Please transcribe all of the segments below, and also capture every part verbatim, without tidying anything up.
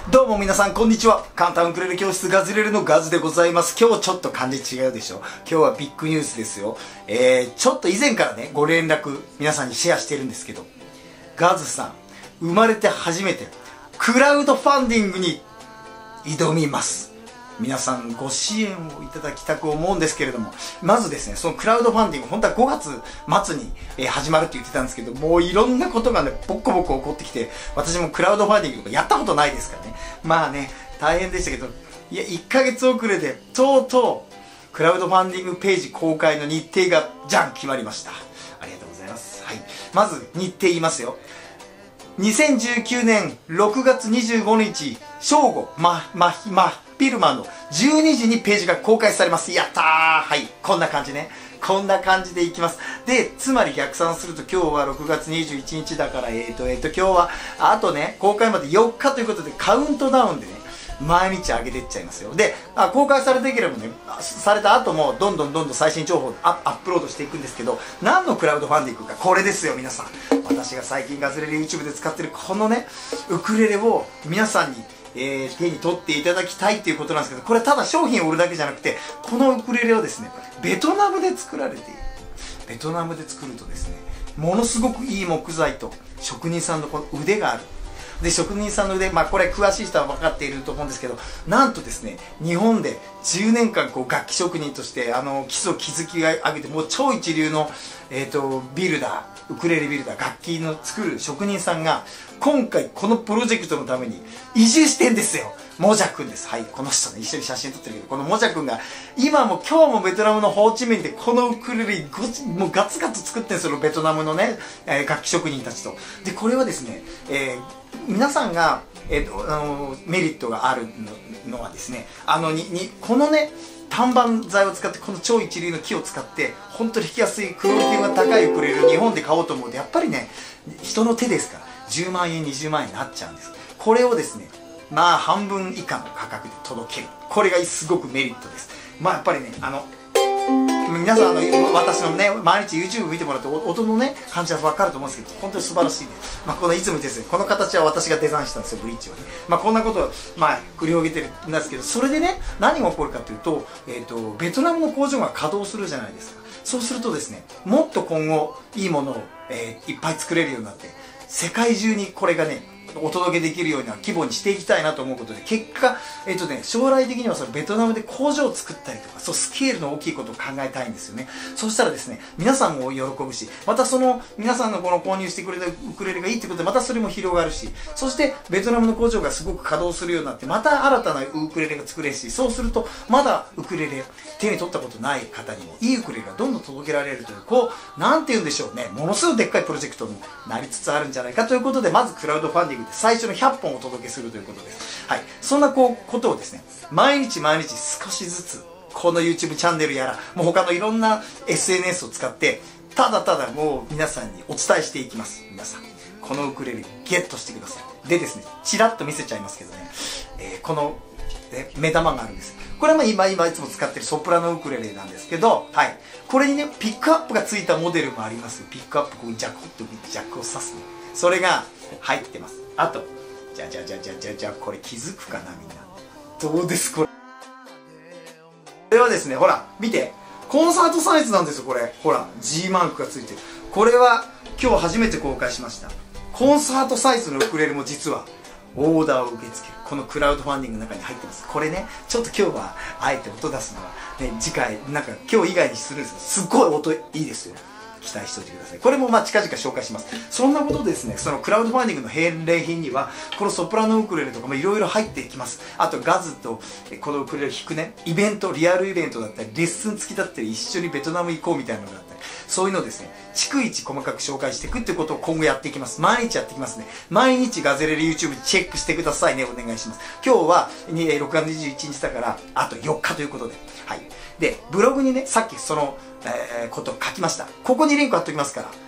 どうも皆さんこんにちは。簡単ウクレレ教室ガズレレのガズでございます。今日ちょっと感じ違うでしょ。今日はビッグニュースですよ。えー、ちょっと以前からねご連絡皆さんにシェアしてるんですけど、ガズさん生まれて初めてクラウドファンディングに挑みます。皆さんご支援をいただきたく思うんですけれども、まずですね、そのクラウドファンディング、本当はごがつまつに、えー、始まるって言ってたんですけど、もういろんなことがね、ボッコボコ起こってきて、私もクラウドファンディングとかやったことないですからね。まあね、大変でしたけど、いや、いっかげつ遅れで、とうとう、クラウドファンディングページ公開の日程が、じゃん、決まりました。ありがとうございます。はい。まず、日程言いますよ。にせんじゅうきゅうねんろくがつにじゅうごにち正午、ま、ま、ま、ビルマのじゅうにじにページが公開されます。やったー。はい。こんな感じね。こんな感じでいきます。で、つまり逆算すると今日はろくがつにじゅういちにちだから、えーと、えーと、今日は、あとね、公開までよっかということでカウントダウンでね、毎日上げていっちゃいますよ。で、あ公開されていければね、された後もどんどんどんどん最新情報をアップロードしていくんですけど、何のクラウドファンディングか、これですよ皆さん。私が最近ガズレレ YouTube で使ってるこのね、ウクレレを皆さんに、えー、手に取っていただきたいっていうことなんですけど、これただ商品を売るだけじゃなくて、このウクレレをですね、ベトナムで作られている。ベトナムで作るとですね、ものすごくいい木材と職人さんのこの腕がある。で、職人さんの腕、まあこれ詳しい人は分かっていると思うんですけど、なんとですね、日本でじゅうねんかんこう楽器職人として、あの、基礎築き上げて、もう超一流の、えっと、ビルダー、ウクレレビルダー、楽器の作る職人さんが、今回このプロジェクトのために移住してんですよ。もじゃくんです。はい、この人ね、一緒に写真撮ってるけど、このもじゃくんが、今も今日もベトナムのホーチミンでこのウクレレごもうガツガツ作ってるんですよ、ベトナムのね、えー、楽器職人たちと。で、これはですね、えー、皆さんが、えーとあのー、メリットがあるのはですね、あのににこのね、単板材を使って、この超一流の木を使って本当に弾きやすいクオリティが高いウクレレを日本で買おうと思うと、やっぱりね、人の手ですからじゅうまんえんにじゅうまんえんになっちゃうんです。これをですね、まあ半分以下の価格で届ける、これがすごくメリットです。まあやっぱりね、あの皆さん、あの私のね、毎日 YouTube 見てもらって音のね感じは分かると思うんですけど、本当に素晴らしいです。まあ、このいつもですね、この形は私がデザインしたんですよ、ブリッジをね。まあ、こんなことをまあ繰り広げてるんですけど、それでね、何が起こるかというと、えっとベトナムの工場が稼働するじゃないですか。そうするとですね、もっと今後いいものを、えー、いっぱい作れるようになって、世界中にこれがねお届けできるような規模にしていきたいなと思うことで、結果、えっとね、将来的にはそのベトナムで工場を作ったりとか、そうスケールの大きいことを考えたいんですよね。そうしたらですね、皆さんも喜ぶし、またその皆さんのこの購入してくれたウクレレがいいってことで、またそれも広がるし、そしてベトナムの工場がすごく稼働するようになって、また新たなウクレレが作れるし、そうするとまだウクレレ手に取ったことない方にもいいウクレレがどんどん届けられるという、こうなんて言うんでしょうね、ものすごいでっかいプロジェクトになりつつあるんじゃないかということで、まずクラウドファンディングで最初のひゃっぽんお届けするということです。はい、そんなこうことをですね、毎日毎日少しずつこの YouTube チャンネルやら、もう他のいろんな エスエヌエス を使ってただただもう皆さんにお伝えしていきます。皆さんこのウクレレゲットしてください。でですね、ちらっと見せちゃいますけどね、えー、この、ね、目玉があるんです。これはまあ今今いつも使ってるソプラノウクレレなんですけど、はい、これにねピックアップがついたモデルもあります。ピックアップ、こうジャコッとジャックを刺すね、それが入ってます。あとじゃじゃじゃじゃじゃじゃ、これ気づくかなみんな。どうですこれ。これはですね、ほら見て、コンサートサイズなんですよ。これほら G マークがついてる。これは今日初めて公開しました。コンサートサイズのウクレレも実はオーダーを受け付ける、このクラウドファンディングの中に入ってます。これね、ちょっと今日はあえて音出すのはね、次回なんか今日以外にするんですけど、すっごい音いいですよ。期待しておいてください。これもまあ近々紹介します。そんなことでですね、そのクラウドファンディングの返礼品にはこのソプラノウクレレとかもいろいろ入っていきます。あとガズとこのウクレレを弾くね、イベント、リアルイベントだったりレッスン付きだったり、一緒にベトナム行こうみたいなのがあったり、そういうのをですね、逐一細かく紹介していくってことを今後やっていきます。毎日やっていきますね。毎日ガズレレ YouTube チェックしてくださいね。お願いします。今日はろくがつにじゅういちにちだからあとよっかということで、はい。でブログにね、さっきその、えー、ことを書きました。ここにリンク貼っておきますから、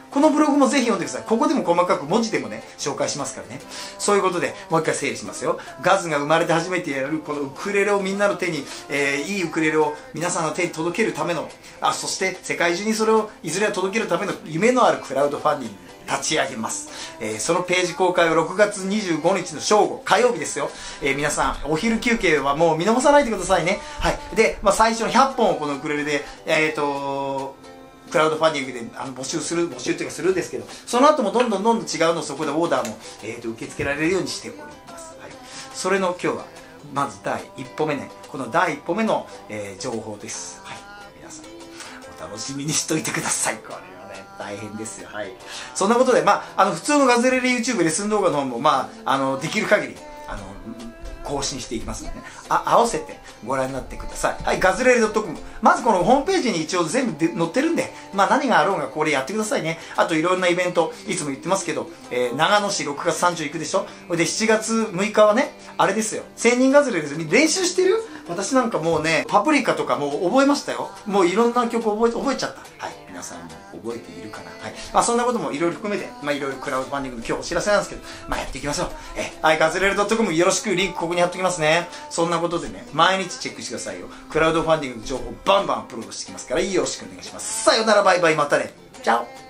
このブログもぜひ読んでください。ここでも細かく文字でもね、紹介しますからね。そういうことで、もう一回整理しますよ。ガズが生まれて初めてやる、このウクレレをみんなの手に、えー、いいウクレレを皆さんの手に届けるための、あ、そして世界中にそれをいずれは届けるための夢のあるクラウドファンディング立ち上げます。えー、そのページ公開はろくがつにじゅうごにちの正午、火曜日ですよ。えー、皆さん、お昼休憩はもう見逃さないでくださいね。はい。で、まあ、最初のひゃっぽんをこのウクレレで、えっと、クラウドファンディングであの募集する、募集というかするんですけど、その後もどんどんどんどん違うのをそこでオーダーも、えー、と受け付けられるようにしております。はい。それの今日は、まず第一歩目ね、この第一歩目の、えー、情報です。はい。皆さん、お楽しみにしといてください。これはね、大変ですよ。はい。そんなことで、まあ、あの、普通のガズレレ YouTube レッスン動画の方も、まあ、あの、できる限り、あの、更新していきますのでね。あ、合わせてご覧になってください。はい、ガズレレ .com。まずこのホームページに一応全部で載ってるんで、まあ何があろうがこれやってくださいね。あといろんなイベント、いつも言ってますけど、えー、長野市ろくがつさんじゅう行くでしょ。で、しちがつむいかはね、あれですよ。せんにんガズレレ練習してる？私なんかもうね、パプリカとかもう覚えましたよ。もういろんな曲覚え、覚えちゃった。はい。皆さんも覚えているかな。はい。まあそんなこともいろいろ含めて、まあいろいろクラウドファンディングの今日お知らせなんですけど、まあやっていきましょう。え、はい、ガズレレ .com よろしく、リンクここに貼っときますね。そんなことでね、毎日チェックしてくださいよ。クラウドファンディングの情報バンバンアップロードしてきますから、よろしくお願いします。さよなら、バイバイ、またね。チャオ。